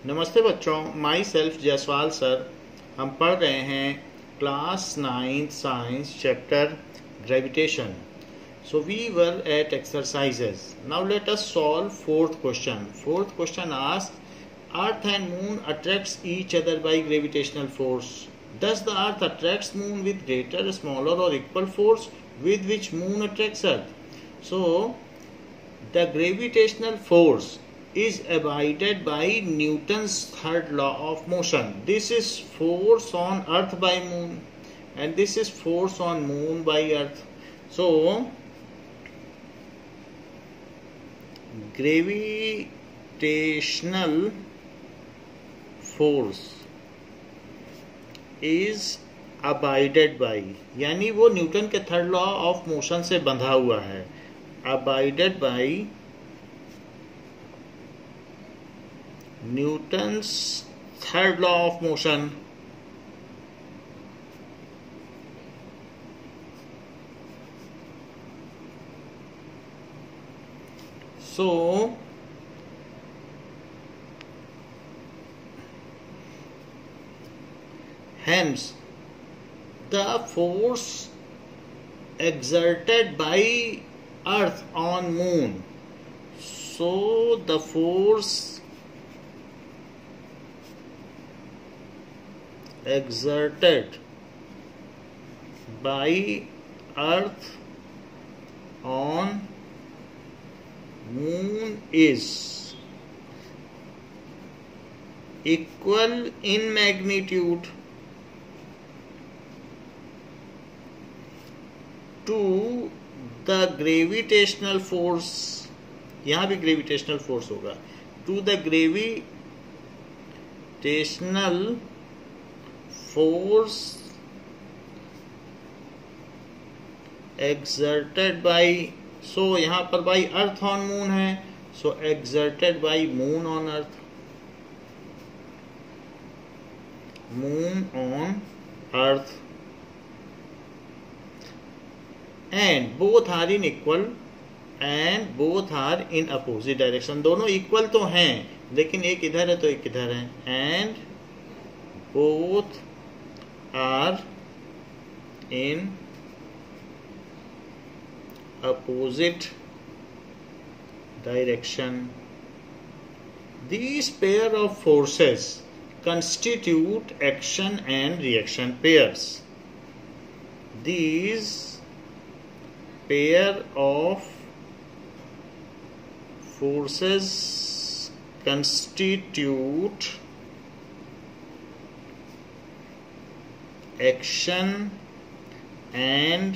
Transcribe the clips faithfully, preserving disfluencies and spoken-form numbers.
नमस्ते बच्चों, my self Jaiswal sir. हम पढ़ रहे हैं class ninth science chapter gravitation. So we were at exercises. Now let us solve fourth question. Fourth question asked earth and moon attracts each other by gravitational force. Does the earth attracts moon with greater, smaller or equal force with which moon attracts earth? So the gravitational force is abided by Newton's third law of motion. This is force on earth by moon and this is force on moon by earth. So gravitational force is abided by, यानी वो Newton के third law of motion से बंधा हुआ है। abided by Newton's third law of motion. So hence the force exerted by earth on moon, so the force exerted by earth on moon is equal in magnitude to the gravitational force, यहाँ भी gravitational force होगा, to the gravitational force exerted by, so यहाँ पर by earth on moon है, so exerted by moon on earth, moon on earth, and both are in equal and both are in opposite direction. दोनों equal तो हैं लेकिन एक इधर है तो एक इधर है, and both are in opposite direction. These pair of forces constitute action and reaction pairs. These pair of forces constitute action and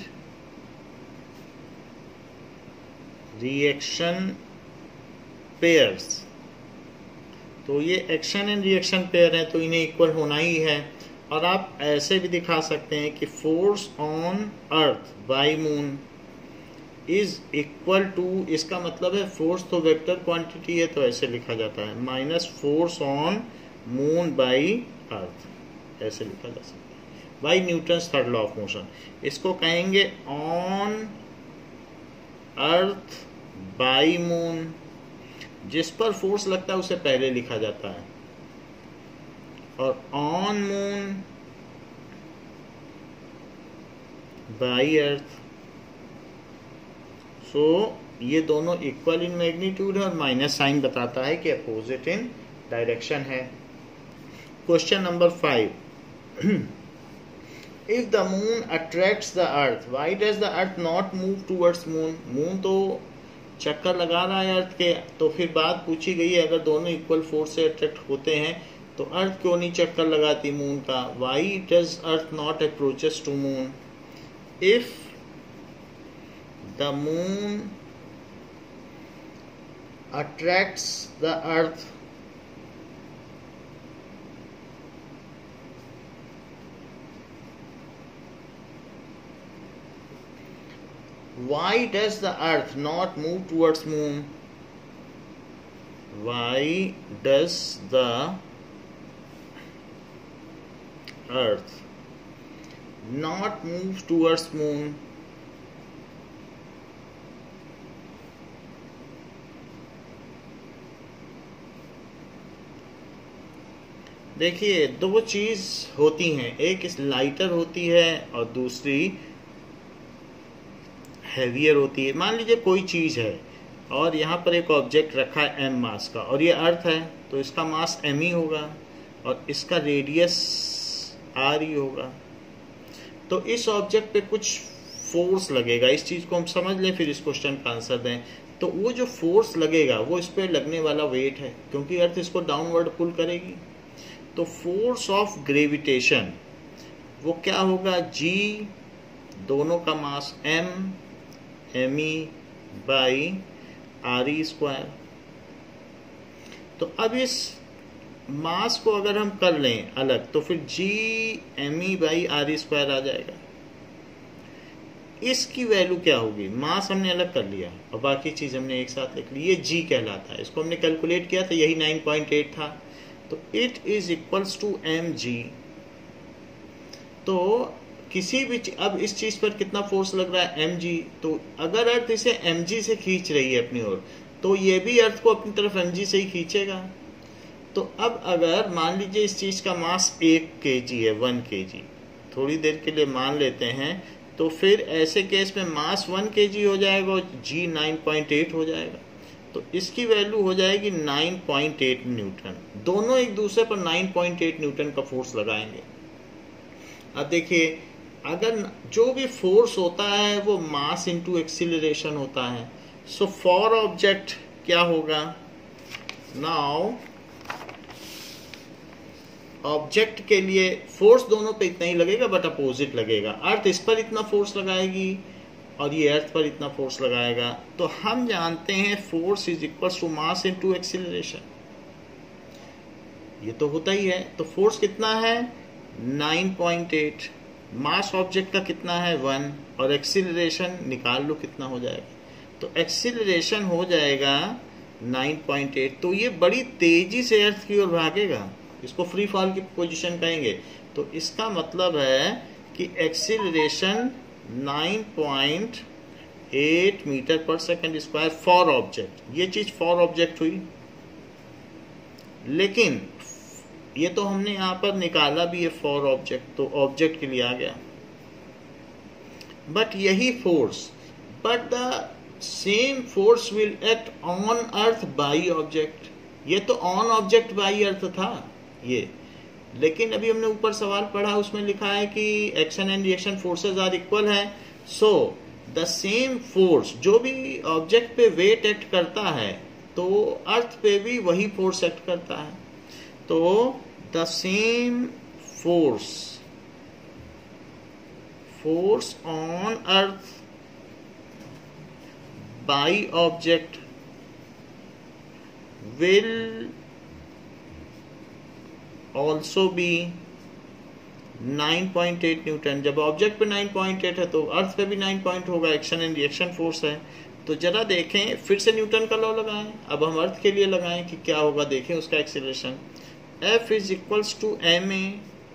reaction pairs. तो ये एक्शन एंड रिएक्शन पेयर है तो इन्हें इक्वल होना ही है। और आप ऐसे भी दिखा सकते हैं कि force on earth by moon is equal to, इसका मतलब है फोर्स तो वेक्टर क्वांटिटी है तो ऐसे लिखा जाता है, minus force on moon by earth, ऐसे लिखा जा सकता है, by Newton's third law of motion. इसको कहेंगे ऑन अर्थ बाय मून, जिस पर फोर्स लगता है उसे पहले लिखा जाता है, और on moon by earth. So ये दोनों इक्वल इन मैग्नीट्यूड है और माइनस साइन बताता है कि अपोजिट इन डायरेक्शन है। Question number five. If the moon attracts the earth, why does the earth not move towards moon? Moon तो चक्कर लगा रहा है अर्थ के, तो फिर बात पूछी गई है अगर दोनों इक्वल फोर्स से अट्रैक्ट होते हैं तो अर्थ क्यों नहीं चक्कर लगाती मून का? Why does earth not approaches to moon? If the moon attracts the earth, why does the earth not move towards moon? Why does the earth not move towards moon? देखिए दो चीज़ होती हैं, एक इस लाइटर होती है और दूसरी हैवियर होती है। मान लीजिए कोई चीज़ है और यहाँ पर एक ऑब्जेक्ट रखा है एम मास का और ये अर्थ है, तो इसका मास एम ही होगा और इसका रेडियस आर ही होगा। तो इस ऑब्जेक्ट पे कुछ फोर्स लगेगा, इस चीज़ को हम समझ लें फिर इस क्वेश्चन का आंसर दें। तो वो जो फोर्स लगेगा वो इस पर लगने वाला वेट है, क्योंकि अर्थ इसको डाउनवर्ड पुल करेगी। तो फोर्स ऑफ ग्रेविटेशन वो क्या होगा, जी दोनों का mass M M E by R E square. तो अब इस मास को अगर हम कर लें अलग तो फिर G M E by R E square आ जाएगा। इसकी वैल्यू क्या होगी, मास हमने अलग कर लिया और बाकी चीज़ हमने एक साथ लिख ली, ये जी कहलाता है। इसको हमने कैलकुलेट किया था, यही नाइन पॉइंट एट था। तो it is equals to M G. तो किसी भी अब इस चीज़ पर कितना फोर्स लग रहा है, एम जी। तो अगर अर्थ इसे एम जी से खींच रही है अपनी ओर, तो ये भी अर्थ को अपनी तरफ एम जी से ही खींचेगा। तो अब अगर मान लीजिए इस चीज़ का मास एक के जी है, वन के जी, थोड़ी देर के लिए मान लेते हैं, तो फिर ऐसे केस में मास वन के जी हो जाएगा और जी नाइन पॉइंट एट हो जाएगा। तो इसकी वैल्यू हो जाएगी नाइन पॉइंट एट न्यूटन। दोनों एक दूसरे पर नाइन पॉइंट एट न्यूटन का फोर्स लगाएंगे। अब देखिए, अगर जो भी फोर्स होता है वो मास इनटू एक्सीलरेशन होता है। सो फॉर ऑब्जेक्ट क्या होगा, नाउ ऑब्जेक्ट के लिए फोर्स दोनों पे इतना ही लगेगा बट अपोजिट लगेगा। अर्थ इस पर इतना फोर्स लगाएगी और ये अर्थ पर इतना फोर्स लगाएगा। तो हम जानते हैं force is equal to mass into acceleration, ये तो होता ही है। तो फोर्स कितना है, nine point eight. Mass object का कितना है, वन, और एक्सीलरेशन निकाल लो कितना हो जाएगा। तो एक्सीलरेशन हो जाएगा नाइन पॉइंट एट। तो ये बड़ी तेजी से अर्थ की ओर भागेगा, इसको फ्री फॉल की पोजीशन कहेंगे। तो इसका मतलब है कि acceleration nine point eight metre per second square for object. ये चीज फॉर ऑब्जेक्ट हुई, लेकिन ये तो हमने यहां पर निकाला भी है फॉर ऑब्जेक्ट, तो ऑब्जेक्ट के लिए आ गया। बट यही force, but the same force will act on earth by object. ये तो ऑन ऑब्जेक्ट बाई अर्थ था ये, लेकिन अभी हमने ऊपर सवाल पढ़ा, उसमें लिखा है कि action and reaction forces are equal है। सो द सेम फोर्स, जो भी ऑब्जेक्ट पे वेट एक्ट करता है तो अर्थ पे भी वही फोर्स एक्ट करता है। तो the same force force on earth by object will also be nine point eight newton. जब ऑब्जेक्ट पे नाइन पॉइंट एट है तो अर्थ पे भी नाइन पॉइंट होगा, एक्शन एंड रिएक्शन फोर्स है। तो जरा देखें, फिर से न्यूटन का लॉ लगाएं। अब हम अर्थ के लिए लगाएं कि क्या होगा, देखें उसका acceleration. F is equals to M A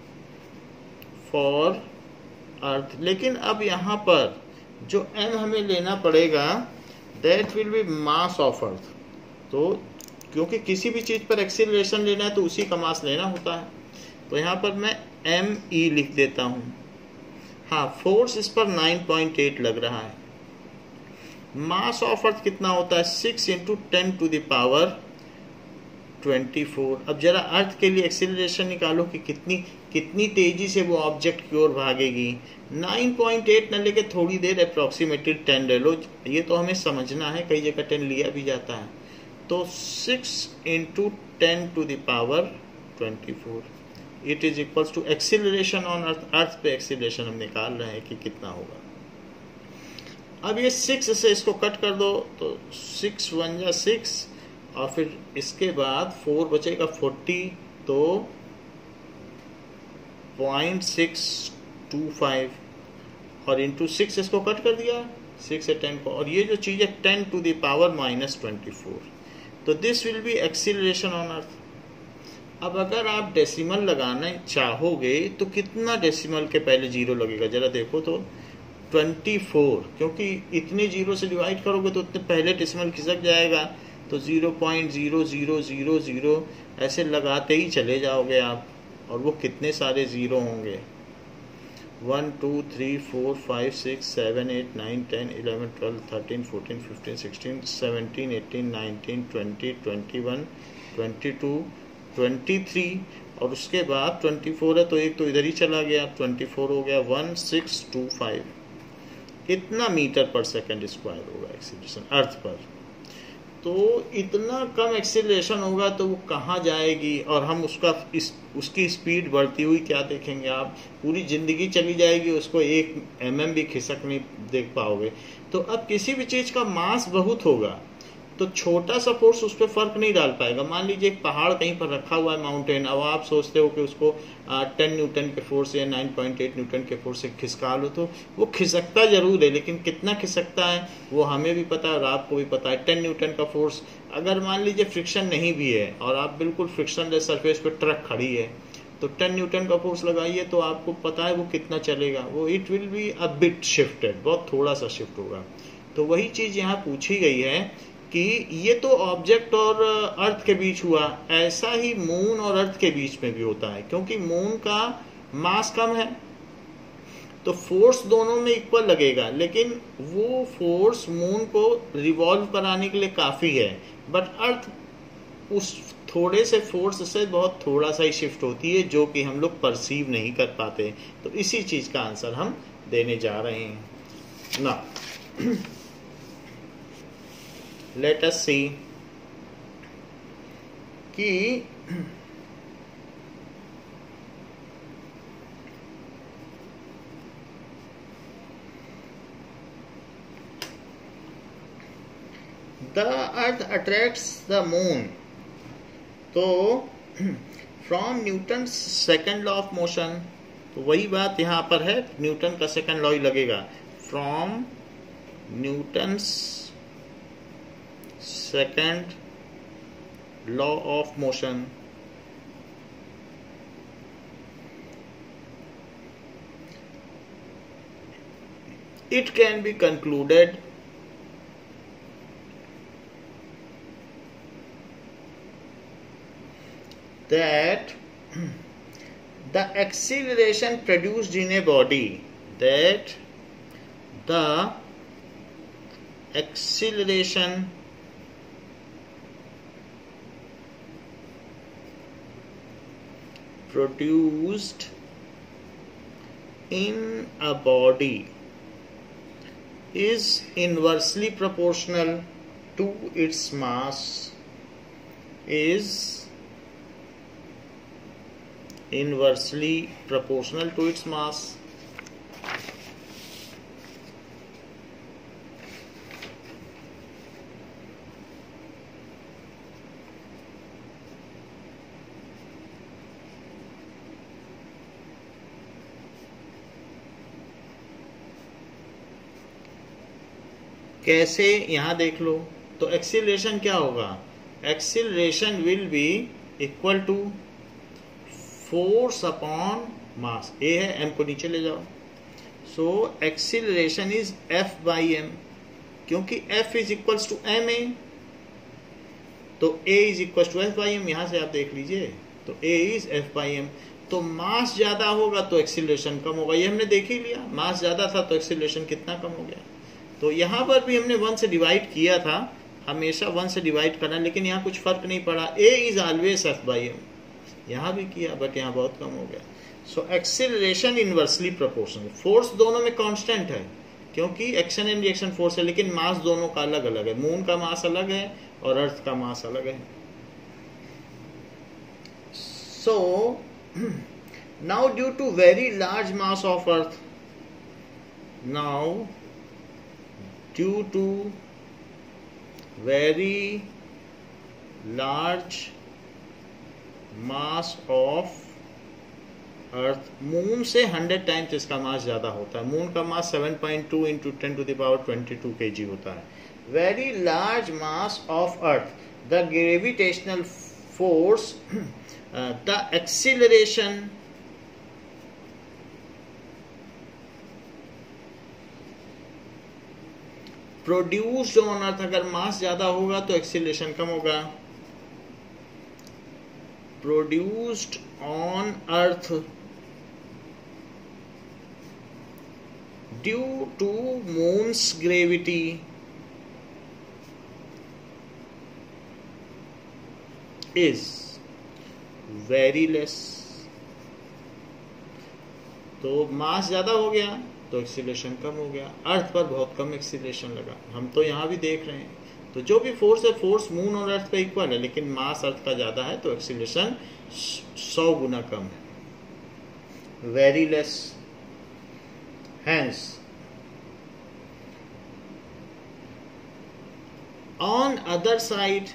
for earth. लेकिन अब यहाँ पर जो m हमें लेना पड़ेगा, that will be mass of earth. तो क्योंकि किसी भी चीज पर एक्सीलरेशन लेना है तो उसी का मास लेना होता है। तो यहाँ पर मैं एम ई लिख देता हूँ। हाँ, फोर्स इस पर नाइन पॉइंट एट लग रहा है। मास ऑफ अर्थ कितना होता है, six into ten to the power twenty four. अब जरा अर्थ के लिए एक्सीलरेशन निकालो कि कितनी कितनी तेजी से वो ऑब्जेक्ट की ओर भागेगी। नाइन पॉइंट एट न लेके थोड़ी देर अप्रोक्सीमेटली टेन ले लो, ये तो हमें समझना है, कई जगह टेन लिया भी जाता है। तो six into ten to the power twenty four, it is equals to acceleration on earth. Earth पे एक्सीलरेशन हम निकाल रहे हैं कि कितना होगा। अब ये सिक्स से इसको कट कर दो तो सिक्स वन या सिक्स, और फिर इसके बाद फोर बचेगा फोर्टी, तो पॉइंट सिक्स टू फाइव, और इंटू सिक्स इसको कट कर दिया, सिक्स से टेन को, और ये जो चीज़ है ten to the power minus twenty four. तो this will be acceleration on earth. अब अगर आप डेसिमल लगाना चाहोगे तो कितना डेसिमल के पहले जीरो लगेगा, जरा देखो तो ट्वेंटी फोर, क्योंकि इतने जीरो से डिवाइड करोगे तो उतने पहले डेसिमल खिसक जाएगा। तो zero point zero zero zero zero ऐसे लगाते ही चले जाओगे आप। और वो कितने सारे ज़ीरो होंगे, one two three four five six seven eight nine ten eleven twelve thirteen fourteen fifteen sixteen seventeen eighteen nineteen twenty twenty one twenty two twenty three और उसके बाद ट्वेंटी फोर है तो एक तो इधर ही चला गया, ट्वेंटी फोर हो गया, वन सिक्स टू फाइव। इतना मीटर पर सेकेंड स्क्वायर होगा एक्सीलरेशन अर्थ पर। तो इतना कम एक्सीलरेशन होगा तो वो कहाँ जाएगी, और हम उसका इस उसकी स्पीड बढ़ती हुई क्या देखेंगे, आप पूरी ज़िंदगी चली जाएगी, उसको एक एम एम भी खिसक नहीं देख पाओगे। तो अब किसी भी चीज़ का मास बहुत होगा तो छोटा सा फोर्स उस पर फर्क नहीं डाल पाएगा। मान लीजिए एक पहाड़ कहीं पर रखा हुआ है माउंटेन, अब आप सोचते हो कि उसको टेन न्यूटन के फोर्स या नाइन पॉइंट एट न्यूटन के फोर्स से खिसका लो, तो वो खिसकता जरूर है, लेकिन कितना खिसकता है वो हमें भी पता है और आपको भी पता है। टेन न्यूटन का फोर्स अगर मान लीजिए फ्रिक्शन नहीं भी है और आप बिल्कुल फ्रिक्शनलेस सरफेस पर ट्रक खड़ी है तो टेन न्यूटन का फोर्स लगाइए तो आपको पता है वो कितना चलेगा, वो it will be a bit shifted, बहुत थोड़ा सा शिफ्ट होगा। तो वही चीज़ यहाँ पूछी गई है कि ये तो ऑब्जेक्ट और अर्थ के बीच हुआ, ऐसा ही मून और अर्थ के बीच में भी होता है, क्योंकि मून का मास कम है तो फोर्स दोनों में इक्वल लगेगा, लेकिन वो फोर्स मून को रिवॉल्व कराने के लिए काफ़ी है, बट अर्थ उस थोड़े से फोर्स से बहुत थोड़ा सा ही शिफ्ट होती है जो कि हम लोग परसीव नहीं कर पाते। तो इसी चीज़ का आंसर हम देने जा रहे हैं ना। Let us see कि the earth attracts the moon, तो from Newton second law of motion, तो वही बात यहाँ पर है, न्यूटन का सेकेंड लॉ ही लगेगा। From Newton's second law of motion it can be concluded that the acceleration produced in a body that the acceleration produced in a body is inversely proportional to its mass is inversely proportional to its mass। कैसे, यहां देख लो, तो acceleration क्या होगा, acceleration will be equal to force upon mass. A है, M को नीचे ले जाओ, so acceleration is F by M, क्योंकि F is equals to M A, तो A is equal to F by M. यहां से आप देख लीजिए, तो A is F by M, तो मास ज्यादा होगा तो एक्सीलरेशन कम होगा, ये हमने देख ही लिया, मास ज्यादा था तो एक्सीलरेशन कितना कम हो गया। तो यहाँ पर भी हमने वन से डिवाइड किया था, हमेशा वन से डिवाइड करना, लेकिन यहाँ कुछ फर्क नहीं पड़ा, A is always F by M, यहाँ भी किया बट यहाँ बहुत कम हो गया। So acceleration inversely proportional, force दोनों में कांस्टेंट है क्योंकि एक्शन एंड रिएक्शन फोर्स है, लेकिन मास दोनों का अलग अलग है, मून का मास अलग है और अर्थ का मास अलग है। So now due to very large mass of earth, now due to very large mass of earth, moon से हंड्रेड टाइम्स इसका मास ज्यादा होता है, मून का mass seven point two into ten to the power twenty two KG होता है। Very large mass of earth, the gravitational force, the acceleration produced on earth, अगर mass ज्यादा होगा तो एक्सीलरेशन कम होगा। produced on Earth due to Moon's gravity is very less. तो मास ज़्यादा हो गया तो एक्सीलरेशन कम हो गया. अर्थ पर बहुत कम एक्सीलरेशन लगा. हम तो यहाँ भी देख रहे हैं. तो जो भी फोर्स है, फोर्स मून और अर्थ पे इक्वल है, लेकिन मास अर्थ का ज़्यादा है तो एक्सीलरेशन सौ गुना कम है. Very less. Hence, on other side,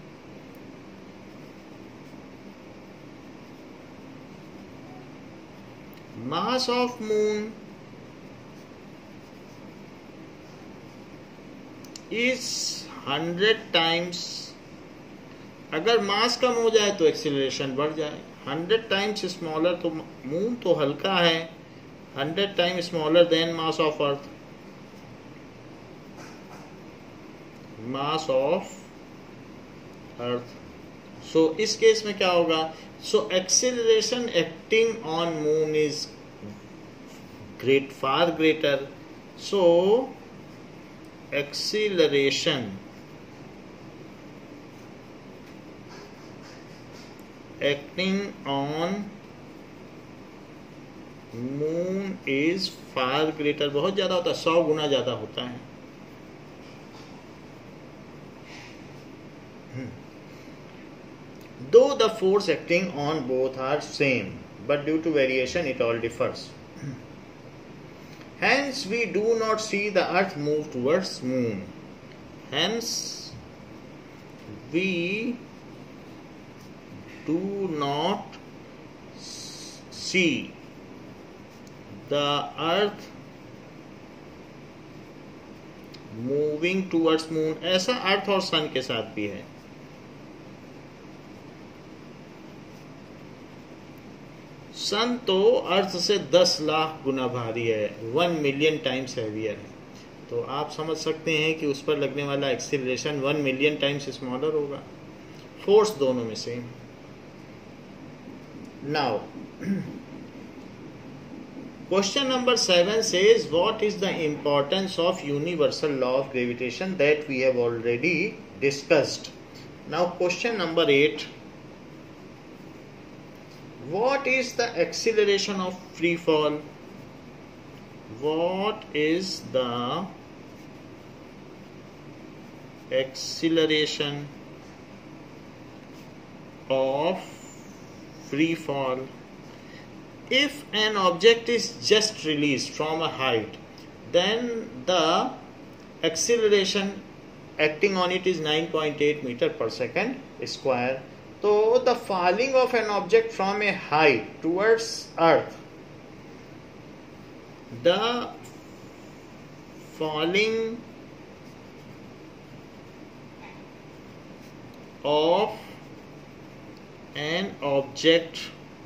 mass of moon is hundred times. अगर मास कम हो जाए तो एक्सीलरेशन बढ़ जाए. हंड्रेड टाइम्स स्मॉलर, तो मून तो हल्का है, hundred times smaller than mass of earth. Mass of earth. So इस केस में क्या होगा? So acceleration acting on moon is great, far greater. So acceleration acting on moon is far greater. बहुत ज्यादा होता है, सौ गुना ज्यादा होता है. Though the force acting on both are same, but due to variation it all differs. Hence we do not see the earth move towards moon. Hence we do not see the earth moving towards moon. ऐसा अर्थ और सन के साथ भी है. सन तो अर्थ से दस लाख गुना भारी है, वन मिलियन टाइम्स हैवियर है. तो आप समझ सकते हैं कि उस पर लगने वाला acceleration one million times smaller होगा. फोर्स दोनों में same. Now question number seven says what is the importance of universal law of gravitation that we have already discussed. Now question number eight. What is the acceleration of free fall? What is the acceleration of free fall? If an object is just released from a height, then the acceleration acting on it is nine point eight meter per second square. So the falling of an object from a height towards earth, the falling of an object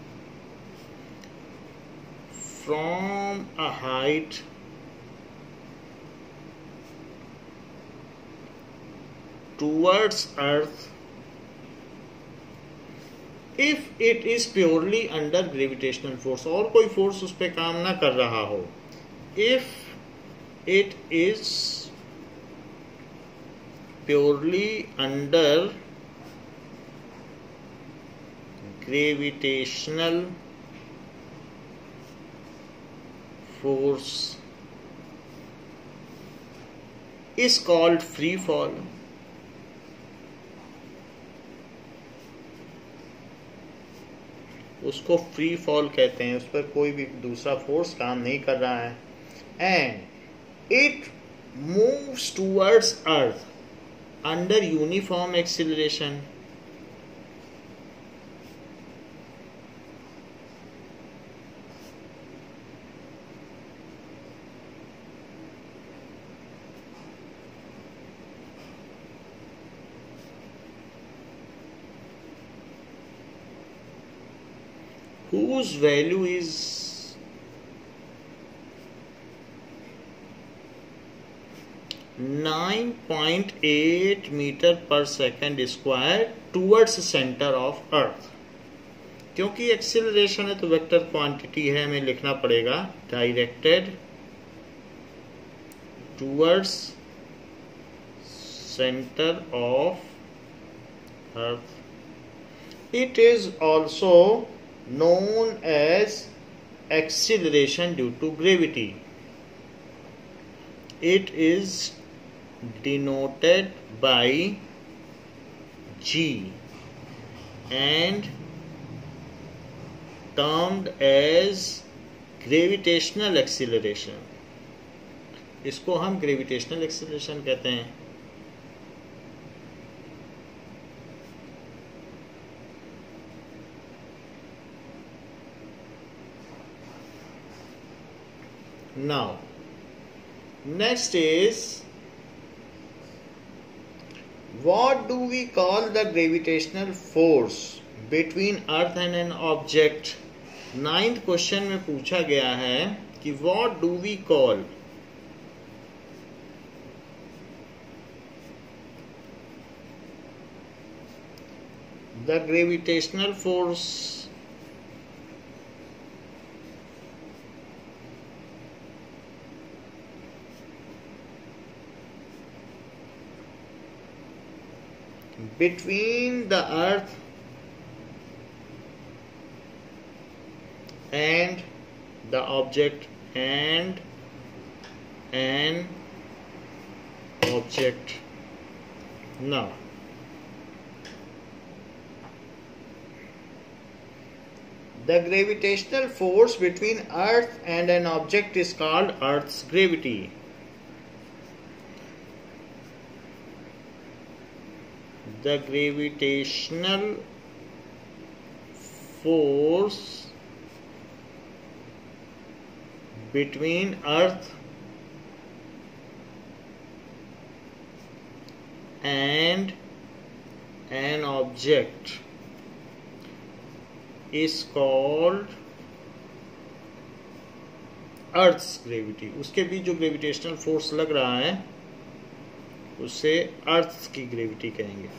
from a height towards earth, if it is purely under gravitational force, और कोई force उस पर काम ना कर रहा हो, if it is purely under gravitational force, is called free fall. उसको फ्री फॉल कहते हैं. उस पर कोई भी दूसरा फोर्स काम नहीं कर रहा है. And it moves towards earth under uniform acceleration. whose value is nine point eight meter per second square towards the center of earth. क्योंकि एक्सीलरेशन है तो वेक्टर क्वांटिटी है, हमें लिखना पड़ेगा directed towards centre of earth. It is also known as acceleration due to gravity. It is denoted by G and termed as gravitational acceleration. इसको हम gravitational acceleration कहते हैं. Now, next is, what do we call the gravitational force between earth and an object? Ninth question में पूछा गया है कि what do we call the gravitational force between the earth and the object and an object. Now, the gravitational force between earth and an object is called Earth's gravity. The gravitational force between earth and an object is called Earth's gravity. उसके बीच जो gravitational force लग रहा है उसे अर्थ की gravity कहेंगे.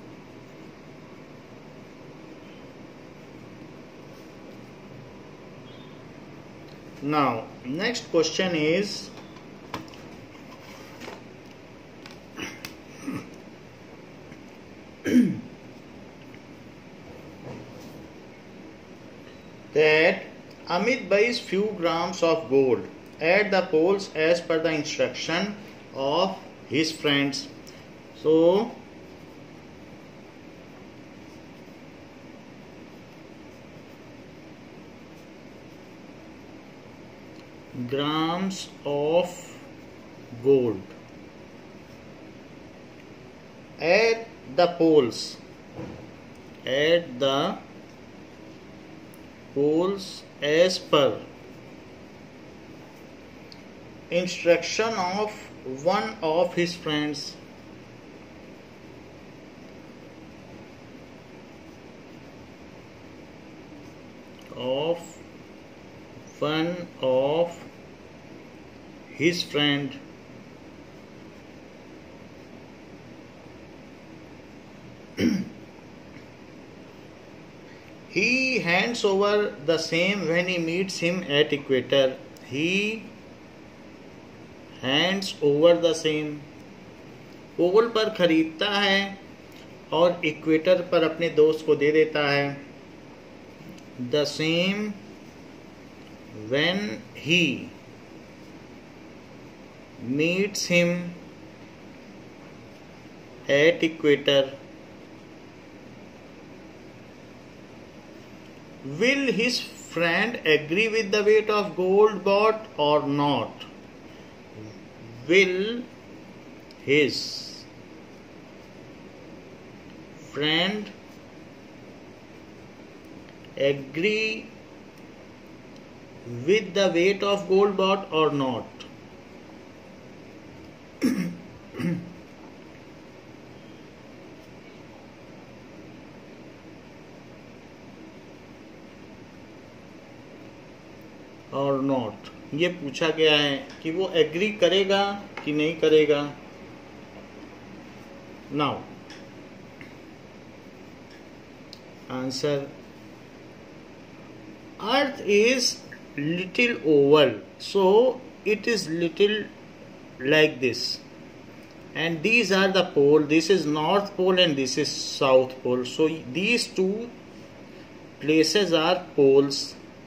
Now, next question is, that Amit buys few grams of gold at the poles as per the instruction of his friends. So, grams of gold at the poles at the poles as per instruction of one of his friends. Of one of his friend. He hands over the same when he meets him at equator. He hands over the same. पोल पर खरीदता है और equator पर अपने दोस्त को दे देता है. The same when he meets him at equator. Will his friend agree with the weight of gold bought or not? Will his friend agree with the weight of gold bought or not? और not, ये पूछा गया है कि वो agree करेगा कि नहीं करेगा. Now answer, earth is little oval, so it is little like this, and these are the pole. This is north pole and this is south pole. So these two places are poles,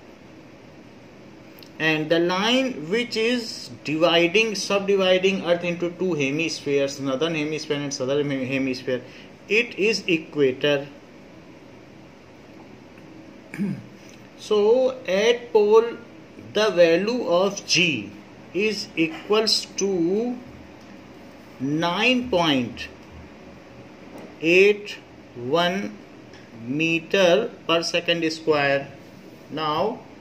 and the line which is dividing subdividing earth into two hemispheres, northern hemisphere and southern hemisphere, it is equator. So at pole the value of G is equals to nine point eight one meter per second square. Now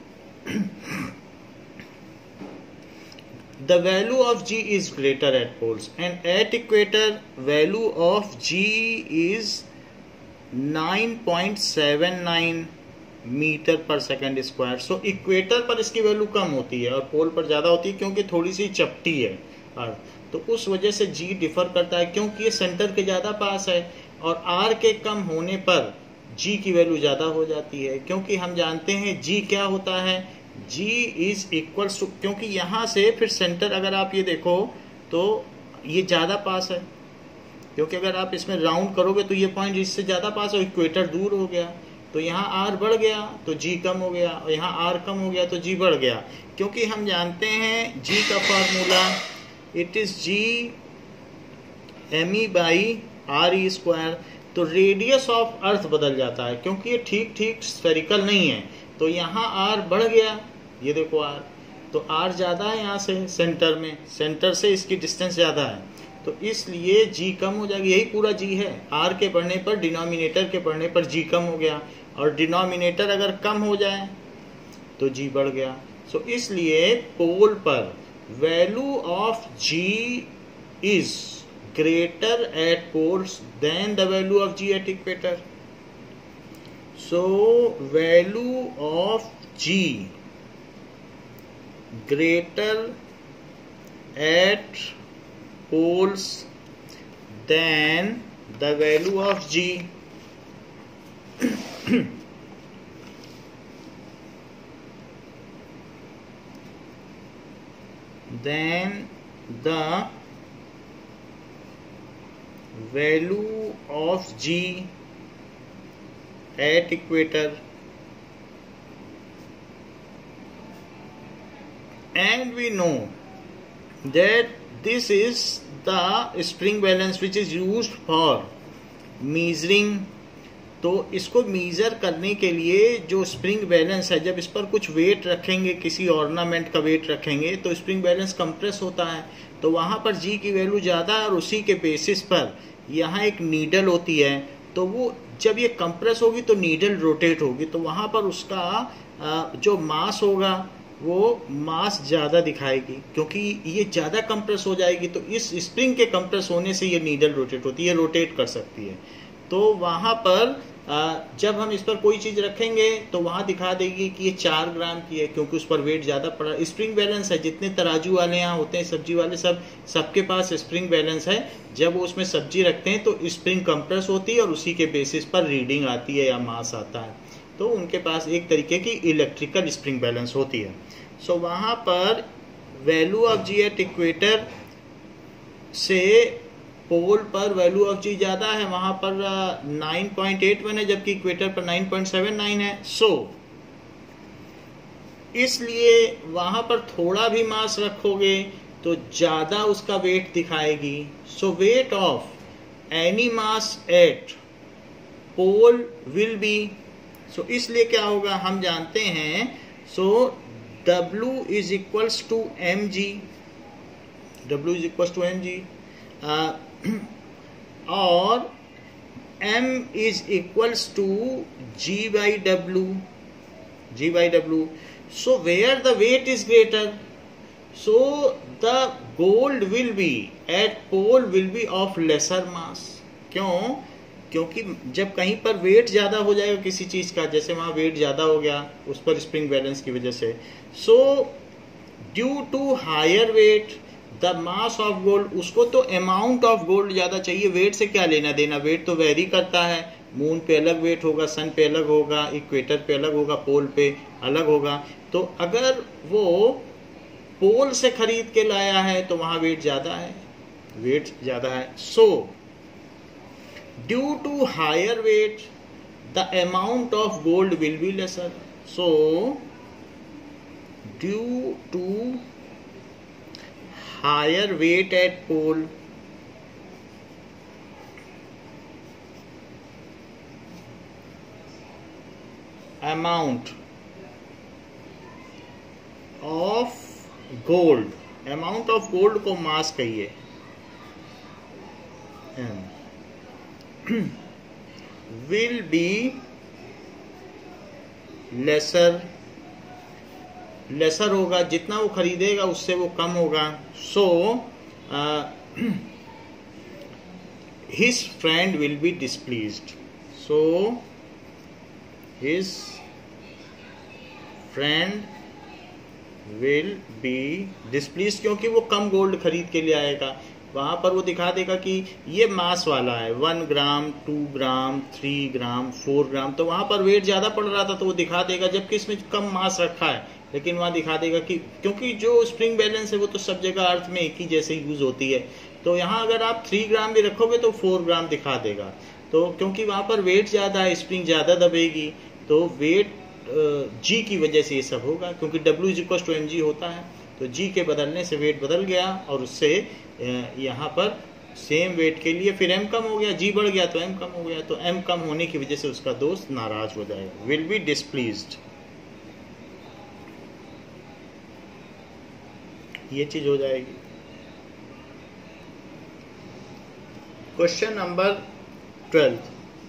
the value of G is greater at poles, and at equator value of G is nine point seven nine metre per second square. So equator पर इसकी value कम होती है और पोल पर ज़्यादा होती है, क्योंकि थोड़ी सी चपटी है अर्थ, तो उस वजह से जी डिफर करता है, क्योंकि ये सेंटर के ज़्यादा पास है. और आर के कम होने पर जी की वैल्यू ज़्यादा हो जाती है, क्योंकि हम जानते हैं जी क्या होता है, जी इज इक्वल्स टू, क्योंकि यहाँ से फिर सेंटर अगर आप ये देखो तो ये ज़्यादा पास है, क्योंकि अगर आप इसमें राउंड करोगे तो ये पॉइंट इससे ज़्यादा पास है, इक्वेटर दूर हो गया, तो यहाँ आर बढ़ गया तो जी कम हो गया, और यहाँ आर कम हो गया तो जी बढ़ गया. क्योंकि हम जानते हैं जी का formula it is G M E by R E square. तो रेडियस ऑफ अर्थ बदल जाता है, क्योंकि ये ठीक ठीक स्फेरिकल नहीं है, तो यहाँ आर बढ़ गया, ये देखो आर, तो आर ज़्यादा है यहाँ से सेंटर में, सेंटर से इसकी डिस्टेंस ज़्यादा है, तो इसलिए जी कम हो जाएगी. यही पूरा जी है, आर के बढ़ने पर डिनोमिनेटर के बढ़ने पर जी कम हो गया, और डिनोमिनेटर अगर कम हो जाए तो जी बढ़ गया. सो so, इसलिए पोल पर value of G is greater at poles than the value of G at equator. So value of G greater at poles than the value of G. Then the value of G at equator, and we know that this is the spring balance which is used for measuring. तो इसको measure करने के लिए जो spring balance है, जब इस पर कुछ वेट रखेंगे, किसी ऑर्नामेंट का वेट रखेंगे, तो स्प्रिंग बैलेंस कंप्रेस होता है, तो वहाँ पर जी की वैल्यू ज़्यादा है, और उसी के बेसिस पर यहाँ एक नीडल होती है, तो वो जब ये कंप्रेस होगी तो नीडल रोटेट होगी, तो वहाँ पर उसका जो मास होगा वो मास ज़्यादा दिखाएगी, क्योंकि ये ज़्यादा कंप्रेस हो जाएगी, तो इस स्प्रिंग के कंप्रेस होने से ये नीडल रोटेट होती है, रोटेट कर सकती है. तो वहाँ पर जब हम इस पर कोई चीज़ रखेंगे तो वहाँ दिखा देगी कि ये चार ग्राम की है, क्योंकि उस पर वेट ज़्यादा पड़ा. स्प्रिंग बैलेंस है, जितने तराजू वाले यहाँ होते हैं, सब्जी वाले, सब सबके पास स्प्रिंग बैलेंस है. जब वो उसमें सब्जी रखते हैं तो स्प्रिंग कंप्रेस होती है और उसी के बेसिस पर रीडिंग आती है या मास आता है, तो उनके पास एक तरीके की इलेक्ट्रिकल स्प्रिंग बैलेंस होती है. सो so, वहाँ पर value of G at equator से पोल पर वैल्यू ऑफ जी ज़्यादा है, वहाँ पर नाइन पॉइंट एट वन है, जबकि इक्वेटर पर नाइन पॉइंट सेवन नाइन है. सो so, इसलिए वहाँ पर थोड़ा भी मास रखोगे तो ज़्यादा उसका वेट दिखाएगी. So weight of any mass at pole will be, so इसलिए क्या होगा हम जानते हैं. सो W is equals to mg, W is equals to mg, uh, और m is equals to g by w, g by w. So where the weight is greater, so the gold will be at pole will be of lesser mass. क्यों? क्योंकि जब कहीं पर wait ज़्यादा हो जाएगा किसी चीज़ का, जैसे वहाँ वेट ज़्यादा हो गया उस पर स्प्रिंग बैलेंस की वजह से, so due to higher weight the mass of gold, उसको तो अमाउंट ऑफ गोल्ड ज़्यादा चाहिए, वेट से क्या लेना देना, वेट तो वेरी करता है, मून पे अलग वेट होगा, सन पे अलग होगा, इक्वेटर पे अलग होगा, पोल पे अलग होगा। तो अगर वो पोल से खरीद के लाया है तो वहां वेट ज्यादा है, वेट ज्यादा है। So due to higher weight the amount of gold will be lesser. So due to higher weight at pole, amount of gold, amount of gold को मास कहिए, will be lesser, lesser होगा, जितना वो खरीदेगा उससे वो कम होगा। so uh, his friend will be displeased, so his friend will be displeased, क्योंकि वो कम गोल्ड खरीद के लिए आएगा। वहां पर वो दिखा देगा कि ये मास वाला है, one gram, two gram, three gram, four gram, तो वहां पर वेट ज्यादा पड़ रहा था तो वो दिखा देगा, जबकि इसमें कम मास रखा है, लेकिन वहां दिखा देगा कि क्योंकि जो स्प्रिंग बैलेंस है वो तो सब जगह अर्थ में एक ही जैसे यूज होती है, तो यहाँ अगर आप थ्री ग्राम भी रखोगे तो फोर ग्राम दिखा देगा। तो क्योंकि वहां पर वेट ज्यादा है, स्प्रिंग ज्यादा दबेगी, तो वेट जी की वजह से ये सब होगा, क्योंकि W is equal to M G होता है, तो जी के बदलने से वेट बदल गया और उससे यहाँ पर सेम वेट के लिए फिर m कम हो गया, जी बढ़ गया तो m कम हो गया, तो m कम होने की वजह से उसका दोस्त नाराज हो जाएगा, विल बी डिस्प्लीज्ड, ये चीज हो जाएगी। Question number twelfth,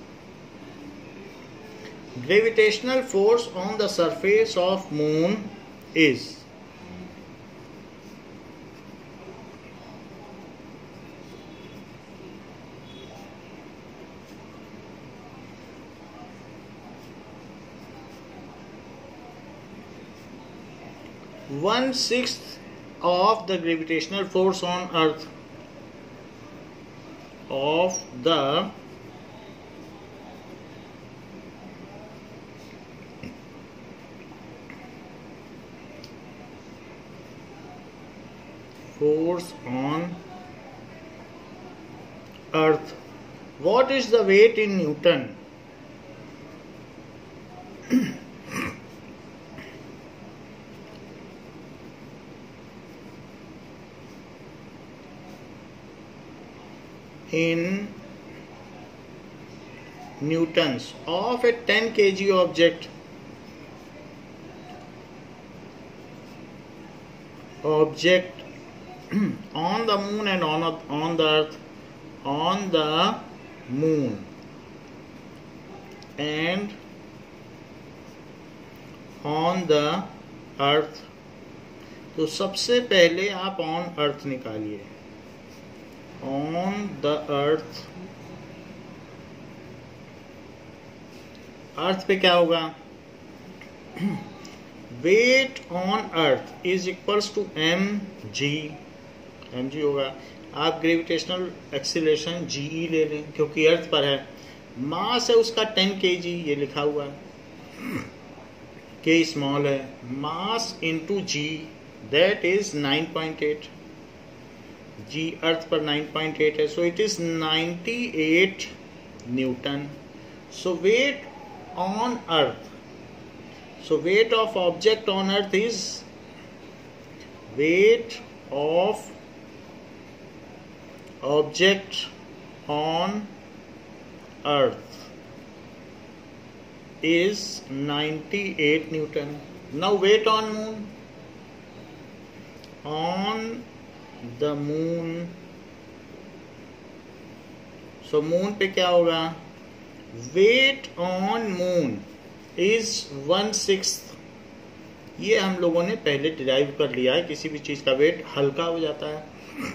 gravitational force on the surface of moon is one sixth of the gravitational force on Earth of the force on Earth. What is the weight in Newton? In newtons of a ten kilogram object object on the moon and on on the earth, on the moon and on the earth। तो सबसे पहले आप on earth निकालिए, on the earth, earth पे क्या होगा, weight on earth is equals to M G, M G होगा। आप ग्रेविटेशनल एक्सीलरेशन जी ई ले लें क्योंकि अर्थ पर है, मास है उसका टेन के जी, ये लिखा हुआ है, के स्मॉल है, mass into G that is nine point eight, G earth पर नाइन पॉइंट एट है, so it is ninety eight newton. So weight on earth, so weight of object on earth is weight of object on earth is ninety-eight newton. Now weight on moon, on the moon, so moon पे क्या होगा, weight on moon is one sixth, ये हम लोगों ने पहले derive कर लिया है, किसी भी चीज का वेट हल्का हो जाता है।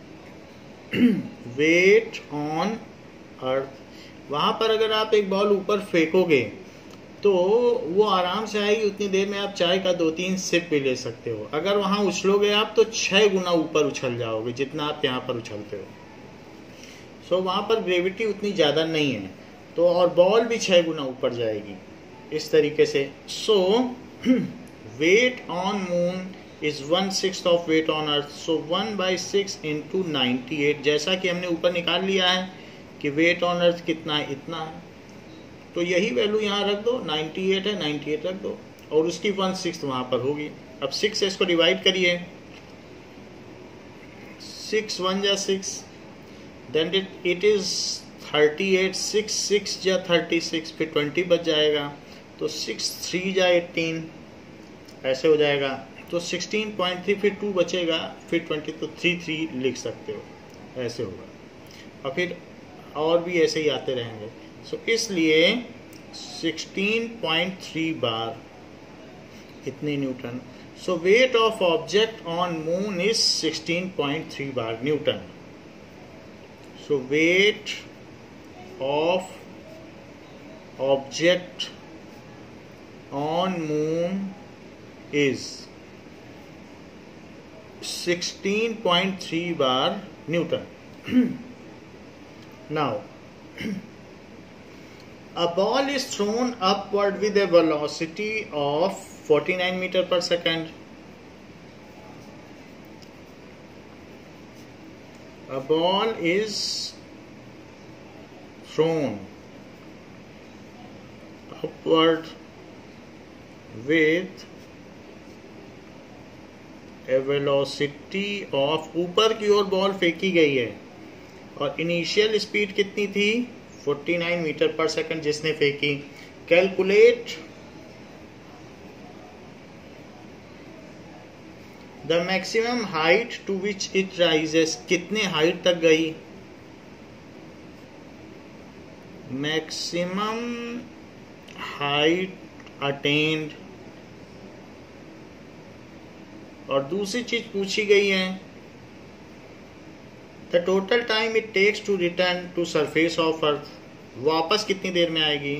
वेट ऑन अर्थ, वहां पर अगर आप एक बॉल ऊपर फेंकोगे तो वो आराम से आएगी, उतनी देर में आप चाय का दो तीन सिप भी ले सकते हो। अगर वहां उछलोगे आप तो छह गुना ऊपर उछल जाओगे जितना आप यहाँ पर उछलते हो। सो so, वहां पर ग्रेविटी उतनी ज्यादा नहीं है, तो और बॉल भी छः गुना ऊपर जाएगी इस तरीके से। So weight on moon is one six of weight on earth, so one by six into ninety eight, जैसा कि हमने ऊपर निकाल लिया है कि वेट ऑन अर्थ कितना है, इतना है, तो यही वैल्यू यहाँ रख दो, नाइन्टी एट है, नाइन्टी एट रख दो और उसकी वन सिक्स वहाँ पर होगी। अब सिक्स से इसको डिवाइड करिए, सिक्स वन जा six, then it it is thirty eight, six six जा थर्टी सिक्स, फिर ट्वेंटी बच जाएगा, तो सिक्स थ्री जा एटीन, ऐसे हो जाएगा। तो सिक्सटीन पॉइंट थ्री, फिर टू बचेगा, फिर ट्वेंटी, तो थ्री थ्री लिख सकते हो, ऐसे होगा। और फिर और भी ऐसे ही आते रहेंगे। सो so, इसलिए सिक्सटीन पॉइंट थ्री बार इतनी newton. So weight of object on moon is sixteen point three बार newton. So weight of object on moon is sixteen point three bar Newton. Now, a ball is thrown upward with a velocity of forty-nine meter per second. A ball is thrown upward with a velocity of, ऊपर की ओर ball फेंकी गई है और initial speed कितनी थी, उनचास metre per second जिसने फेंकी। Calculate the maximum height to which it rises, कितने हाइट तक गई, मैक्सिमम हाइट अटेन्ड। और दूसरी चीज पूछी गई है, the total time it takes to return to surface of earth, वापस कितनी देर में आएगी,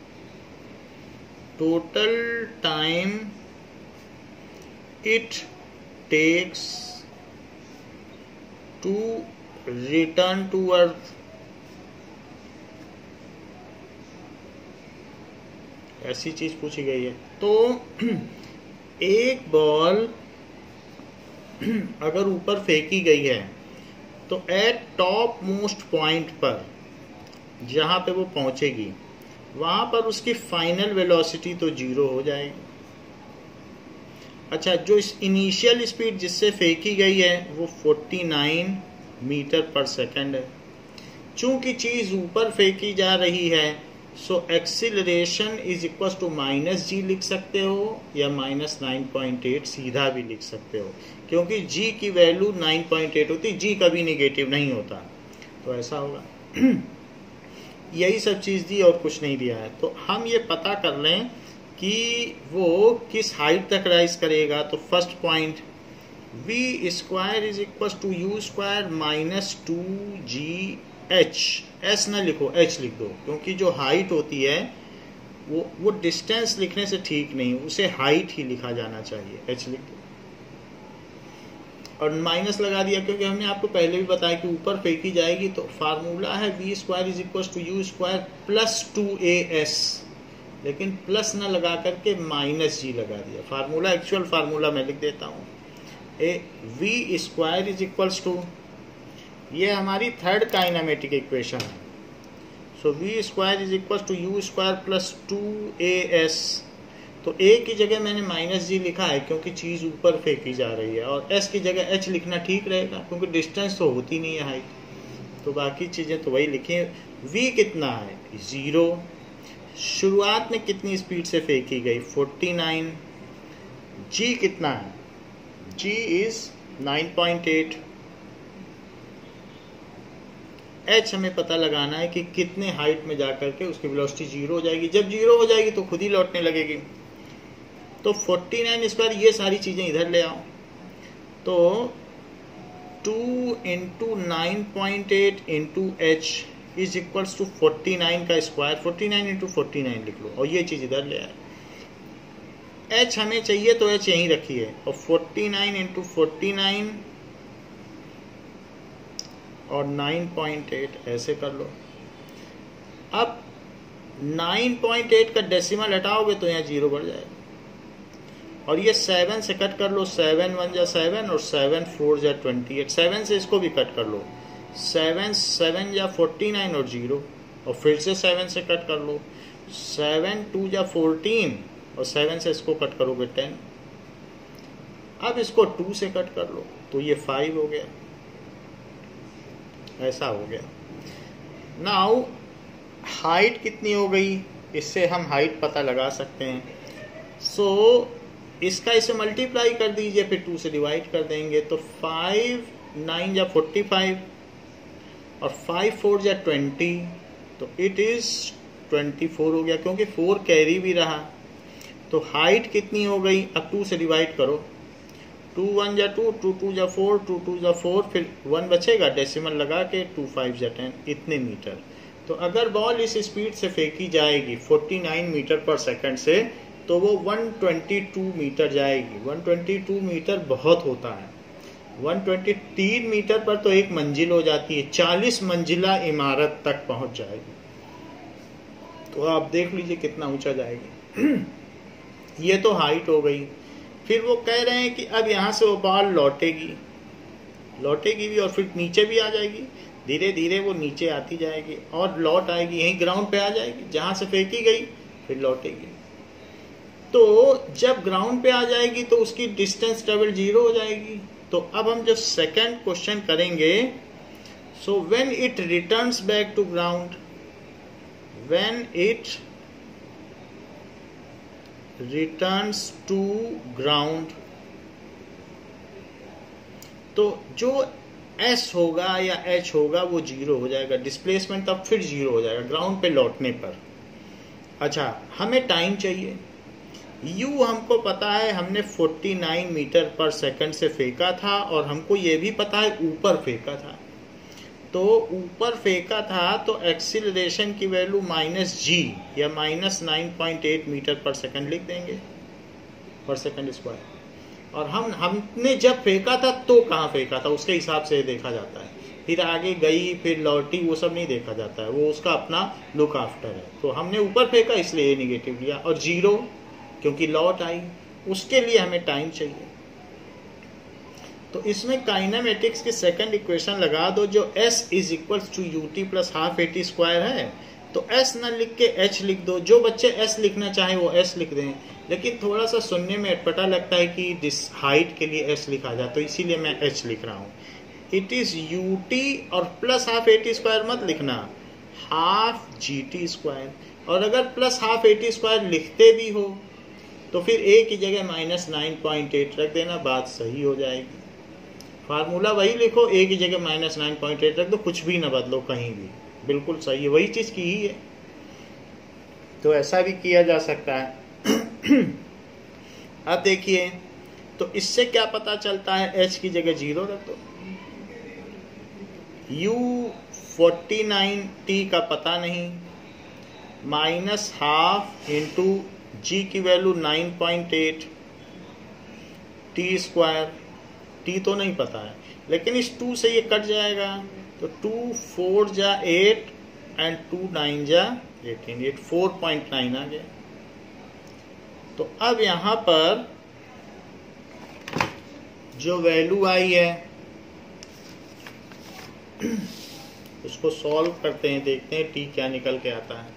total time it takes to return to earth, ऐसी चीज पूछी गई है। तो एक बॉल अगर ऊपर फेंकी गई है तो एट टॉप मोस्ट पॉइंट पर जहां पे वो पहुंचेगी वहां पर उसकी फाइनल वेलोसिटी तो जीरो हो जाएगी। अच्छा, जो इस इनिशियल स्पीड जिससे फेंकी गई है वो उनचास मीटर पर सेकंड है। चूंकि चीज ऊपर फेंकी जा रही है, so acceleration is equal to minus G लिख सकते हो या माइनस नाइन पॉइंट एट सीधा भी लिख सकते हो, क्योंकि जी की वैल्यू नाइन पॉइंट एट होती, जी कभी निगेटिव नहीं होता, तो ऐसा होगा। यही सब चीज़ दी और कुछ नहीं दिया है। तो हम ये पता कर लें कि वो किस हाइट तक राइज करेगा। तो first point, V square is equal to you square minus two ji H, S ना लिखो, एच लिख दो, क्योंकि जो हाइट होती है वो वो डिस्टेंस लिखने से ठीक नहीं, उसे हाइट ही लिखा जाना चाहिए, एच लिख दो। और माइनस लगा दिया क्योंकि हमने आपको पहले भी बताया कि ऊपर फेंकी जाएगी, तो फार्मूला है V square is equal to you square plus two A S, लेकिन प्लस ना लगा करके माइनस जी लगा दिया। फार्मूला, एक्चुअल फार्मूला मैं लिख देता हूँ, A V square is equal to, ये हमारी थर्ड काइनेमेटिक इक्वेशन है। So we square is equal to you square plus two A S, तो ए की जगह मैंने माइनस जी लिखा है क्योंकि चीज़ ऊपर फेंकी जा रही है, और एस की जगह एच लिखना ठीक रहेगा क्योंकि डिस्टेंस तो होती नहीं है हाइट, तो बाकी चीज़ें तो वही लिखी हैं। वी कितना है, ज़ीरो। शुरुआत में कितनी स्पीड से फेंकी गई, फोर्टी नाइन। जी कितना है, G is nine point eight. H हमें पता लगाना है कि कितने हाइट में जाकर के उसकी वेलोसिटी जीरो हो जाएगी। जब जीरो हो जाएगी तो खुद ही लौटने लगेगी। तो फोर्टी नाइन स्क्वायर, ये सारी चीज़ें इधर ले आओ, तो two into nine point eight into h is equals to forty nine का square, forty nine into forty nine लिख लो और ये चीज़ इधर ले आए। एच हमें चाहिए तो एच यहीं रखिए, और forty nine into forty nine और नाइन पॉइंट एट ऐसे कर लो। अब नाइन पॉइंट एट का डेसिमल हटाओगे तो यहाँ जीरो बढ़ जाएगा। और ये सेवन से कट कर लो, सेवन वन जा सेवन और सेवन फोर जा ट्वेंटी एट, सेवन से इसको भी कट कर लो, सेवन सेवन जा फोर्टी नाइन और जीरो, और फिर से सेवन से कट कर लो, सेवन टू जा फोर्टीन और सेवन से इसको कट करोगे टेन। अब इसको टू से कट कर लो तो ये फाइव हो गया, ऐसा हो गया। नाउ हाइट कितनी हो गई, इससे हम हाइट पता लगा सकते हैं। सो so, इसका इसे मल्टीप्लाई कर दीजिए, फिर टू से डिवाइड कर देंगे तो फाइव नाइन जा फोर्टी फाइव और फाइव फोर जा ट्वेंटी, तो इट इज ट्वेंटी फोर हो गया, क्योंकि फोर कैरी भी रहा। तो हाइट कितनी हो गई, अब टू से डिवाइड करो, टू वन जा टू, टू टू जा फोर, टू टू जा फोर, फिर वन बचेगा डेसिमल लगा के, टू फाइव जा टेन, इतने मीटर। तो अगर बॉल इस स्पीड से फेंकी जाएगी forty nine metre per second से, तो वो वन ट्वेंटी टू मीटर जाएगी। वन ट्वेंटी टू मीटर बहुत होता है। वन ट्वेंटी थ्री मीटर पर तो एक मंजिल हो जाती है, चालीस मंजिला इमारत तक पहुंच जाएगी। तो आप देख लीजिए कितना ऊंचा जाएगी। ये तो हाइट हो गई। फिर वो कह रहे हैं कि अब यहाँ से वो बॉल लौटेगी, लौटेगी भी और फिर नीचे भी आ जाएगी, धीरे धीरे वो नीचे आती जाएगी और लौट आएगी, यहीं ग्राउंड पे आ जाएगी जहाँ से फेंकी गई, फिर लौटेगी। तो जब ग्राउंड पे आ जाएगी तो उसकी डिस्टेंस ट्रेवल जीरो हो जाएगी। तो अब हम जो सेकंड क्वेश्चन करेंगे, so when it returns back to ground, when it returns to ground, तो जो एस होगा या एच होगा वो जीरो हो जाएगा, डिस्प्लेसमेंट तब फिर जीरो हो जाएगा ग्राउंड पे लौटने पर। अच्छा, हमें टाइम चाहिए। यू हमको पता है, हमने forty nine metre per second से फेंका था और हमको ये भी पता है ऊपर फेंका था। तो ऊपर फेंका था तो एक्सीलरेशन की वैल्यू माइनस जी या minus nine point eight metre per second लिख देंगे, पर सेकंड स्क्वायर। और हम हमने जब फेंका था तो कहाँ फेंका था उसके हिसाब से देखा जाता है। फिर आगे गई फिर लौटी वो सब नहीं देखा जाता है, वो उसका अपना लुक आफ्टर है। तो हमने ऊपर फेंका इसलिए ये निगेटिव लिया, और जीरो क्योंकि लौट आई, उसके लिए हमें टाइम चाहिए। तो इसमें काइनेमेटिक्स की सेकंड इक्वेशन लगा दो, जो S is equal to u t plus half a t square है। तो S न लिख के H लिख दो। जो बच्चे S लिखना चाहे वो S लिख दें, लेकिन थोड़ा सा सुनने में अटपटा लगता है कि दिस हाइट के लिए S लिखा जाए, तो इसीलिए मैं H लिख रहा हूँ। इट इज यू टी और plus half a t square मत लिखना, हाफ जी टी स्क्वायर। और अगर plus half a t square लिखते भी हो तो फिर ए की जगह माइनस नाइन पॉइंट एट रख देना, बात सही हो जाएगी। फार्मूला वही लिखो, ए की जगह माइनस नाइन पॉइंट एट रख दो, कुछ भी ना बदलो कहीं भी, बिल्कुल सही है, वही चीज की ही है। तो ऐसा भी किया जा सकता है। अब देखिए, तो इससे क्या पता चलता है, एच की जगह जीरो रख दो। यू फोर्टी नाइन टी का पता नहीं, माइनस हाफ इंटू जी की value nine point eight, t square, t तो नहीं पता है, लेकिन इस टू से ये कट जाएगा, तो टू फोर जा एट एंड टू नाइन जा eighteen, eight four point nine आ गया। तो अब यहां पर जो वैल्यू आई है उसको सॉल्व करते हैं, देखते हैं टी क्या निकल के आता है।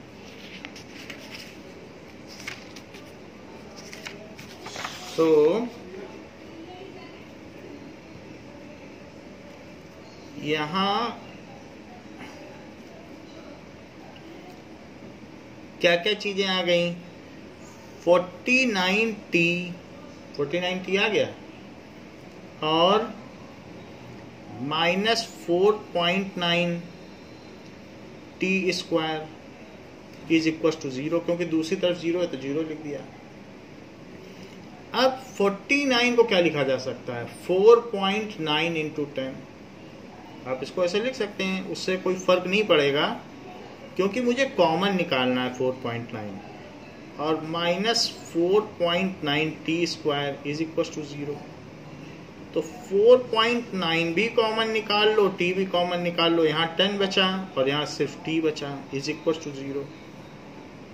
तो यहां क्या क्या चीजें आ गई, forty nine t, forty nine t आ गया, और minus four point nine t square is equal to zero, क्योंकि दूसरी तरफ जीरो है तो जीरो लिख दिया। अब फोर्टी नाइन को क्या लिखा जा सकता है, four point nine into ten. आप इसको ऐसे लिख सकते हैं, उससे कोई फर्क नहीं पड़ेगा, क्योंकि मुझे कॉमन निकालना है फोर पॉइंट नाइन, और minus four point nine t square is equal to zero. तो फोर पॉइंट नाइन भी कॉमन निकाल लो, टी भी कॉमन निकाल लो, यहाँ टेन बचा और यहाँ सिर्फ टी बचा, is equal to zero.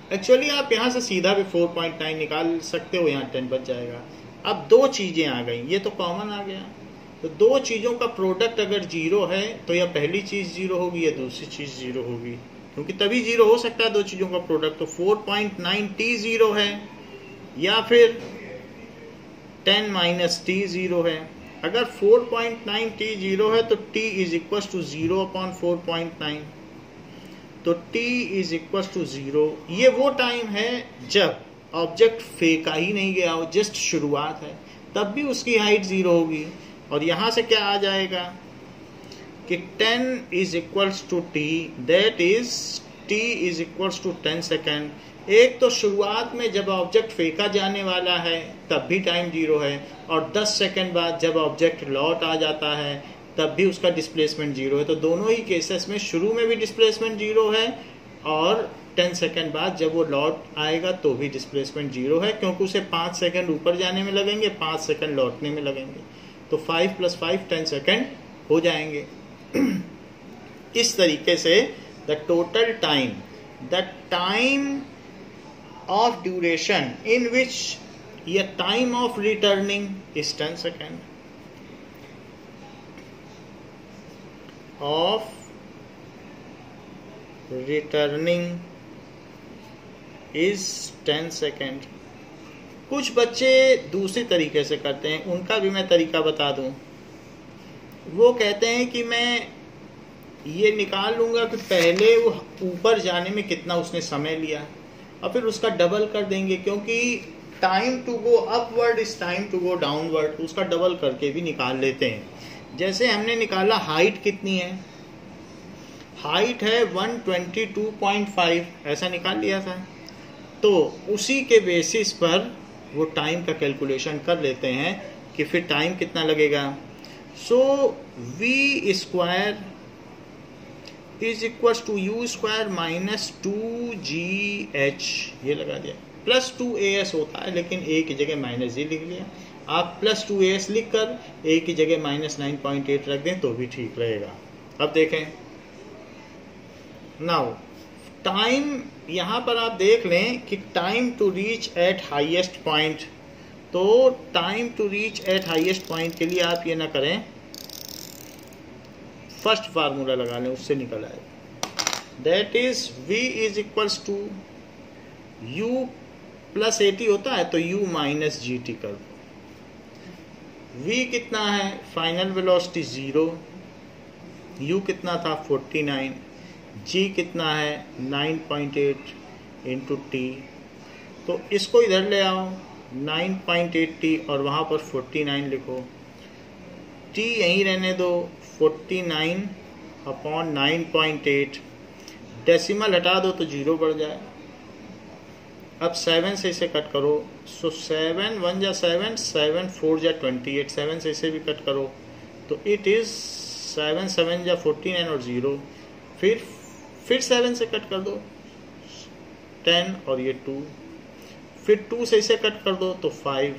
Actually आप यहाँ से सीधा भी फोर पॉइंट नाइन निकाल सकते हो, यहाँ टेन बच जाएगा। अब दो चीज़ें आ गई, ये तो कॉमन आ गया। तो दो चीज़ों का प्रोडक्ट अगर जीरो है तो या पहली चीज़ जीरो होगी या दूसरी चीज़ जीरो होगी, क्योंकि तभी जीरो हो सकता है दो चीज़ों का प्रोडक्ट। तो four point nine t zero है या फिर टेन माइनस टी जीरो है। अगर four point nine t zero है तो t is equal to zero upon four point nine, तो t is equal to zero. ये वो टाइम है जब ऑब्जेक्ट फेंका ही नहीं गया हो, जस्ट शुरुआत है, तब भी उसकी हाइट जीरो होगी। और यहां से क्या आ जाएगा कि ten is equals to t, that is t is equals to ten second. एक तो शुरुआत में जब ऑब्जेक्ट फेंका जाने वाला है तब भी टाइम जीरो है, और दस सेकेंड बाद जब ऑब्जेक्ट लौट आ जाता है तब भी उसका डिस्प्लेसमेंट जीरो है। तो दोनों ही केसेस में शुरू में भी डिस्प्लेसमेंट जीरो है और टेन सेकेंड बाद जब वो लौट आएगा तो भी डिस्प्लेसमेंट जीरो है, क्योंकि उसे पाँच सेकेंड ऊपर जाने में लगेंगे, पाँच सेकेंड लौटने में लगेंगे। तो five plus five ten second हो जाएंगे। इस तरीके से the total time, the time of duration in which a time of returning is ten second, of returning is ten second। कुछ बच्चे दूसरी तरीके से करते हैं, उनका भी मैं तरीका बता दूं। वो कहते हैं कि मैं ये निकाल लूंगा कि पहले वो ऊपर जाने में कितना उसने समय लिया और फिर उसका डबल कर देंगे, क्योंकि time to go upward is time to go downward, उसका डबल करके भी निकाल लेते हैं। जैसे हमने निकाला हाइट कितनी है, हाइट है one twenty two point five, ऐसा निकाल लिया था। तो उसी के बेसिस पर वो टाइम का कैलकुलेशन कर लेते हैं कि फिर टाइम कितना लगेगा। So we square is equal to you square minus two ji h, ये लगा दिया, प्लस टू ए एस होता है लेकिन ए की जगह माइनस जी लिख लिया। आप प्लस टू ए एस लिख कर ए की जगह माइनस नाइन पॉइंट एट रख दें तो भी ठीक रहेगा। अब देखें, नाउ टाइम, यहाँ पर आप देख लें कि time to reach at highest point, तो time to reach at highest point के लिए आप ये ना करें, फर्स्ट फार्मूला लगा लें, उससे निकल आए, that is v is equals to u plus a t होता है तो u माइनस जी टी कर दो। v कितना है, फाइनल वेलोसिटी जीरो, u कितना था फोर्टी नाइन, g कितना है nine point eight into t, तो इसको इधर ले आओ, नाइन पॉइंट एट टी और वहाँ पर फोर्टी नाइन लिखो, t यहीं रहने दो, forty nine upon nine point eight, decimal हटा दो तो जीरो बढ़ जाए। अब सेवन से इसे कट करो, सो सेवन वन जा सेवन, सेवन फोर जा ट्वेंटी एट, सेवन से इसे भी कट करो तो इट इज़ सेवन सेवन जा फोर्टी नाइन और ज़ीरो, फिर फिर सेवन से कट कर दो टेन और ये टू, फिर टू से इसे कट कर दो तो five.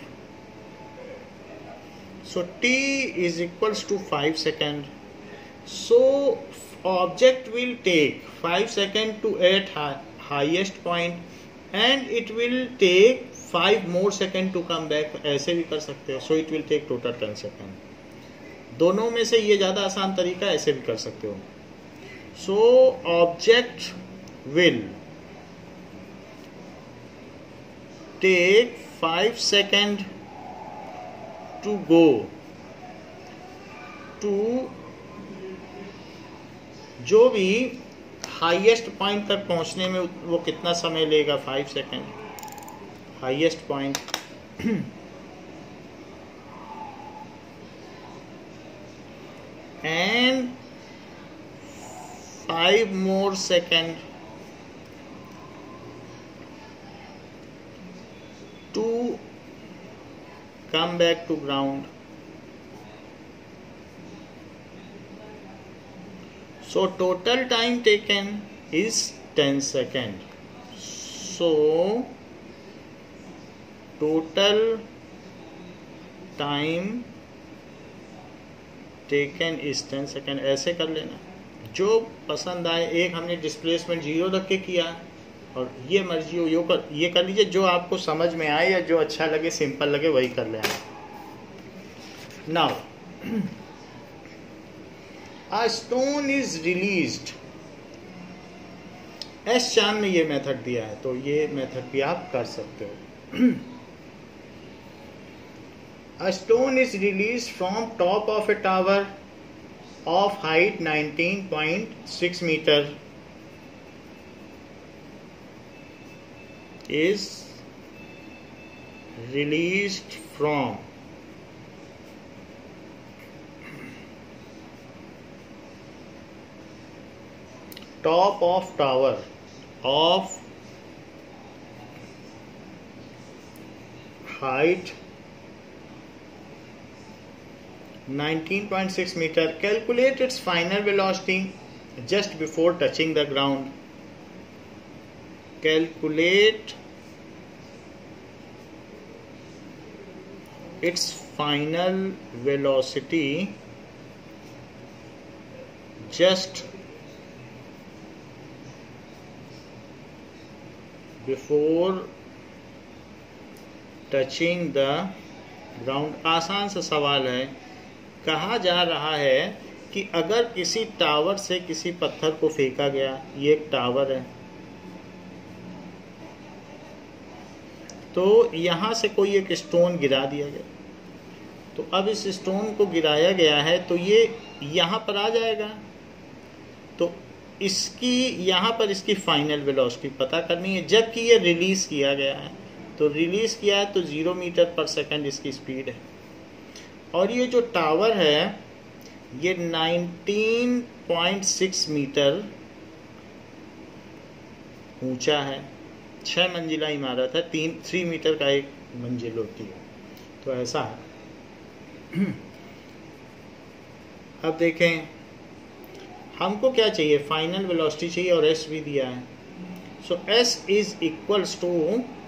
So t is equals to five second. So object will take five second to at highest point and it will take five more second to come back. ऐसे भी कर सकते हो। So it will take total ten second. दोनों में से ये ज़्यादा आसान तरीका, ऐसे भी कर सकते हो। So object will take five second to go to, जो भी हाईएस्ट पॉइंट तक पहुंचने में वो कितना समय लेगा, five second highest point, and five more second to come back to ground. So total time taken is ten second. So total time taken is ten second। ऐसे कर लेना, जो पसंद आए। एक हमने डिस्प्लेसमेंट जीरो रख के किया और ये मर्जी हो यो कर ये कर लीजिए, जो आपको समझ में आए या जो अच्छा लगे, सिंपल लगे, वही कर लें। Now a stone is released, एस चांद में ये मेथड दिया है, तो ये मेथड भी आप कर सकते हो। A stone is released from top of a tower of height nineteen point six meter is released from top of tower of height nineteen point six meter. Calculate its final velocity just before touching the ground. Calculate its final velocity just before touching the ground. आसान सा सवाल है। कहा जा रहा है कि अगर किसी टावर से किसी पत्थर को फेंका गया, ये एक टावर है, तो यहां से कोई एक स्टोन गिरा दिया गया, तो अब इस स्टोन को गिराया गया है तो ये यहां पर आ जाएगा, तो इसकी यहां पर इसकी फाइनल वेलोसिटी पता करनी है, जबकि ये रिलीज किया गया है। तो रिलीज किया है तो जीरो मीटर पर सेकंड इसकी स्पीड है, और ये जो टावर है ये नाइनटीन पॉइंट सिक्स मीटर ऊंचा है, छह मंजिला इमारत है, तीन थ्री मीटर का एक मंजिल होती है, तो ऐसा है। अब देखें हमको क्या चाहिए, फाइनल वेलोसिटी चाहिए और एस भी दिया है। So S is equals to,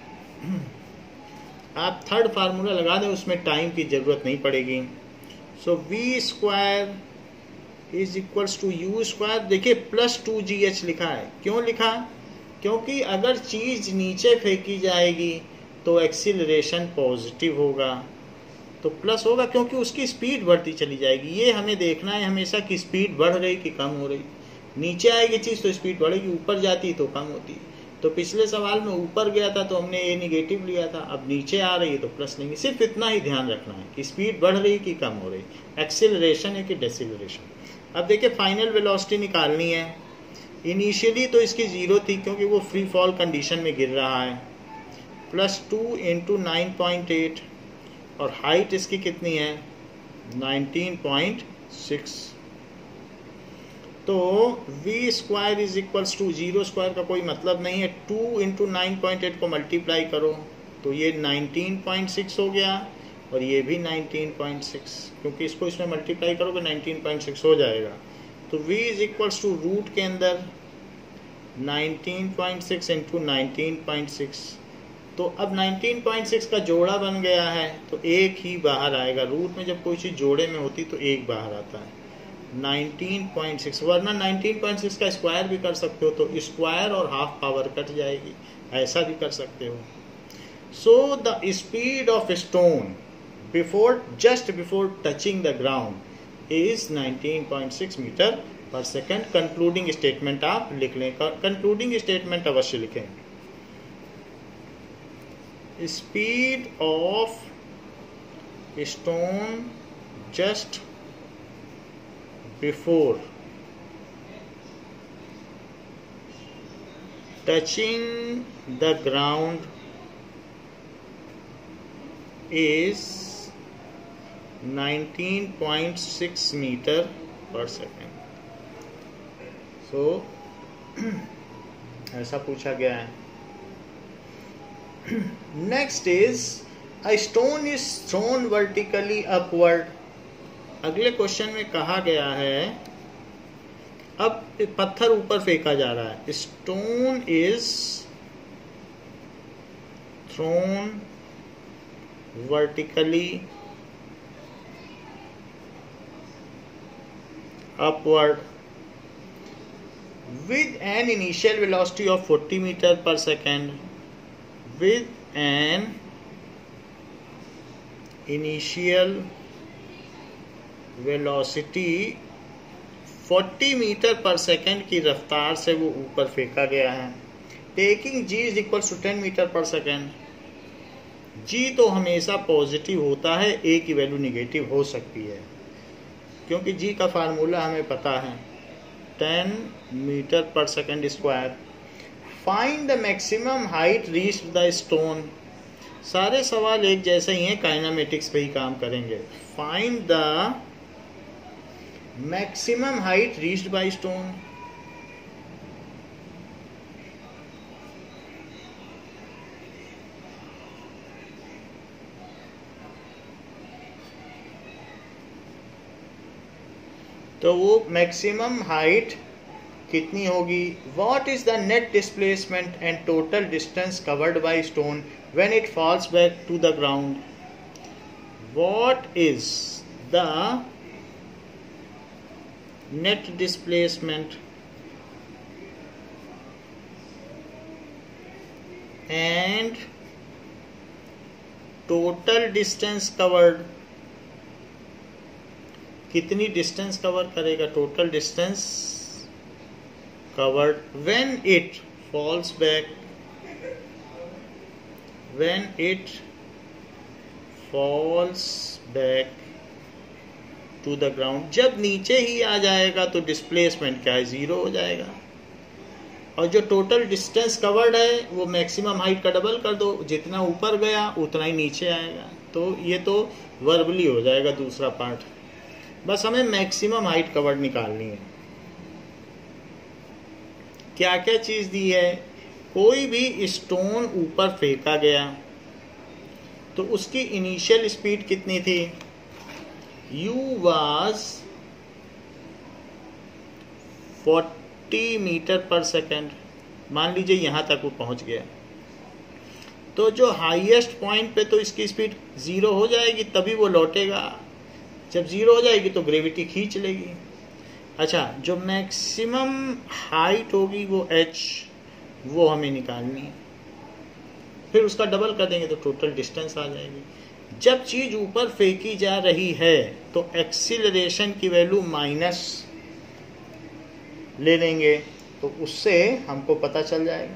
आप थर्ड फार्मूला लगा दें, उसमें टाइम की जरूरत नहीं पड़ेगी। So we square is equals to you square, देखिए प्लस टू जी एच लिखा है, क्यों लिखा, क्योंकि अगर चीज नीचे फेंकी जाएगी तो एक्सीलरेशन पॉजिटिव होगा, तो प्लस होगा, क्योंकि उसकी स्पीड बढ़ती चली जाएगी। ये हमें देखना है हमेशा कि स्पीड बढ़ रही कि कम हो रही। नीचे आएगी चीज तो स्पीड बढ़ेगी, ऊपर जाती तो कम होती। तो पिछले सवाल में ऊपर गया था तो हमने ए निगेटिव लिया था, अब नीचे आ रही है तो प्लस लेंगे। सिर्फ इतना ही ध्यान रखना है कि स्पीड बढ़ रही कि कम हो रही, एक्सीलरेशन है कि डेसिलरेशन। अब देखिए फाइनल वेलोसिटी निकालनी है। इनिशियली तो इसकी जीरो थी क्योंकि वो फ्री फॉल कंडीशन में गिर रहा है, plus two into nine point eight, और हाइट इसकी कितनी है, नाइनटीन पॉइंट सिक्स। तो v square is equals to, zero square का कोई मतलब नहीं है, two into nine point eight को मल्टीप्लाई करो तो ये नाइनटीन पॉइंट सिक्स हो गया, और ये भी नाइनटीन पॉइंट सिक्स, क्योंकि इसको इसमें मल्टीप्लाई करोगे नाइनटीन पॉइंट सिक्स हो जाएगा। तो v is equals to root के अंदर nineteen point six into nineteen point six, तो अब नाइनटीन पॉइंट सिक्स का जोड़ा बन गया है तो एक ही बाहर आएगा। रूट में जब कोई चीज़ जोड़े में होती तो एक बाहर आता है, नाइनटीन पॉइंट सिक्स, वरना नाइनटीन पॉइंट सिक्स का स्क्वायर भी कर सकते हो, तो स्क्वायर और हाफ पावर कट जाएगी, ऐसा भी कर सकते हो। So the speed of stone before just before touching the ground is nineteen point six metre per second. Concluding statement आप लिख लें, कंक्लूडिंग स्टेटमेंट अवश्य लिखें। Speed of stone just before touching the ground is nineteen point six meter per second. So ऐसा पूछा गया है। Next is a stone is thrown vertically upward. अगले क्वेश्चन में कहा गया है, अब पत्थर ऊपर फेंका जा रहा है, stone is thrown vertically upward. with an initial velocity of forty meter per second, with an initial velocity forty metre per second की रफ्तार से वो ऊपर फेंका गया है। Taking g is equal to ten metre per second. G तो हमेशा पॉजिटिव होता है, ए की वैल्यू निगेटिव हो सकती है, क्योंकि जी का फार्मूला हमें पता है ten metre per second square. Find the maximum height reached the stone. सारे सवाल एक जैसे ही हैं, काइनेमेटिक्स पे ही काम करेंगे। Find the maximum height reached by stone. तो वो मैक्सिमम हाइट कितनी होगी? What is the net displacement and total distance covered by stone when it falls back to the ground? What is the net displacement and total distance covered? कितनी distance cover करेगा? Total distance covered when it falls back, when it falls back to the ground. जब नीचे ही आ जाएगा तो displacement क्या है? Zero हो जाएगा। और जो टोटल डिस्टेंस कवर्ड है वो मैक्सिमम हाइट का डबल कर दो, जितना ऊपर गया उतना ही नीचे आएगा। तो ये तो वर्बली हो जाएगा दूसरा पार्ट। बस हमें मैक्सिमम हाइट कवर्ड निकालनी है। क्या क्या चीज दी है? कोई भी स्टोन ऊपर फेंका गया तो उसकी इनिशियल स्पीड कितनी थी? u was forty metre per second. मान लीजिए यहां तक वो पहुंच गया, तो जो हाईएस्ट पॉइंट पे तो इसकी स्पीड जीरो हो जाएगी, तभी वो लौटेगा। जब जीरो हो जाएगी तो ग्रेविटी खींच लेगी। अच्छा, जो मैक्सिमम हाइट होगी वो h, वो हमें निकालनी है। फिर उसका डबल कर देंगे तो टोटल डिस्टेंस आ जाएगी। जब चीज ऊपर फेंकी जा रही है तो एक्सीलरेशन की वैल्यू माइनस ले लेंगे, तो उससे हमको पता चल जाएगा।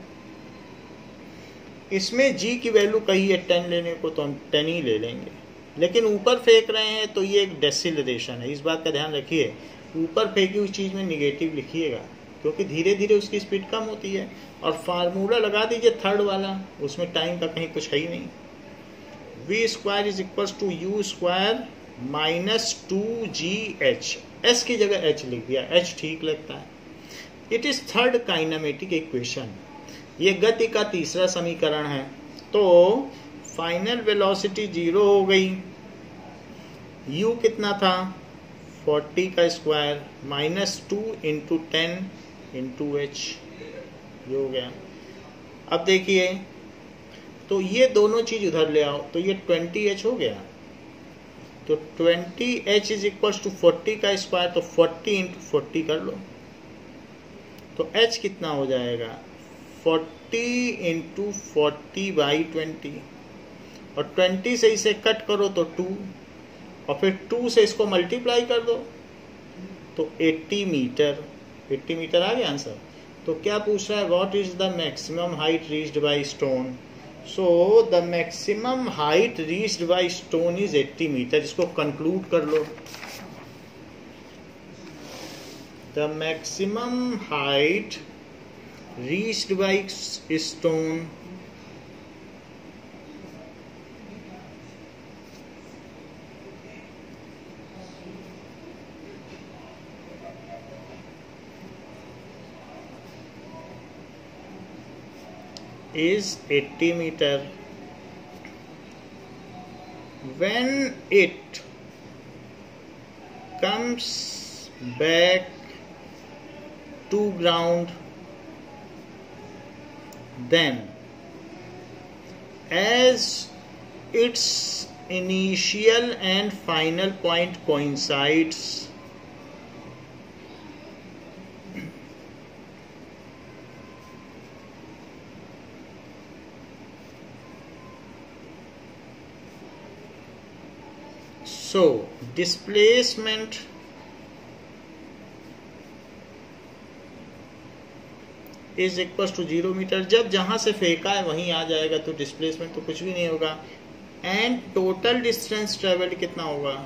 इसमें g की वैल्यू कही है टेन लेने को, तो हम टेन ही ले लेंगे। लेकिन ऊपर फेंक रहे हैं तो ये एक डेसिलरेशन है, इस बात का ध्यान रखिए। ऊपर फेंकी हुई चीज में निगेटिव लिखिएगा, क्योंकि धीरे धीरे उसकी स्पीड कम होती है। और फार्मूला लगा दीजिए थर्ड वाला, उसमें टाइम का कहीं कुछ है ही नहीं। V square is equal to you square minus two ji H. S की जगह एच लिख दिया, एच ठीक लगता है। It is third kinematic equation. ये गति का तीसरा समीकरण है। तो फाइनल वेलोसिटी जीरो हो गई। u कितना था? फोर्टी का square minus two into ten into h, ये हो गया। अब देखिए, तो ये दोनों चीज उधर ले आओ, तो ये ट्वेंटी एच हो गया। तो twenty h is equal to forty का स्क्वायर, तो फोर्टी इंटू फोर्टी कर लो, तो h कितना हो जाएगा? Forty into forty by twenty, और ट्वेंटी से इसे कट करो तो टू, और फिर टू से इसको मल्टीप्लाई कर दो तो एट्टी मीटर। एट्टी मीटर आ गया आंसर। तो क्या पूछ रहा है? What is the maximum height reached by stone? So the maximum height reached by stone is eighty metre. इसको कंक्लूड कर लो। The maximum height reached by stone is eighty meter. When it comes back to ground, then as its initial and final point coincides, so displacement is equal to zero metre. जब जहां से फेंका है वहीं आ जाएगा तो डिस्प्लेसमेंट तो कुछ भी नहीं होगा। एंड टोटल डिस्टेंस ट्रेवल्ड कितना होगा,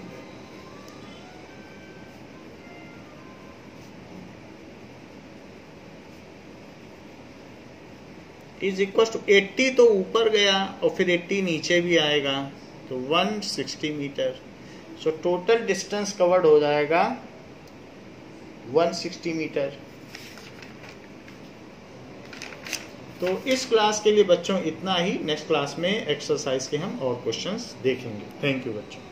इज इक्वल टू एट्टी तो ऊपर गया और फिर एट्टी नीचे भी आएगा तो one sixty metre. So total distance covered हो जाएगा वन सिक्सटी मीटर। तो इस क्लास के लिए बच्चों इतना ही। नेक्स्ट क्लास में एक्सरसाइज के हम और क्वेश्चंस देखेंगे। थैंक यू बच्चों।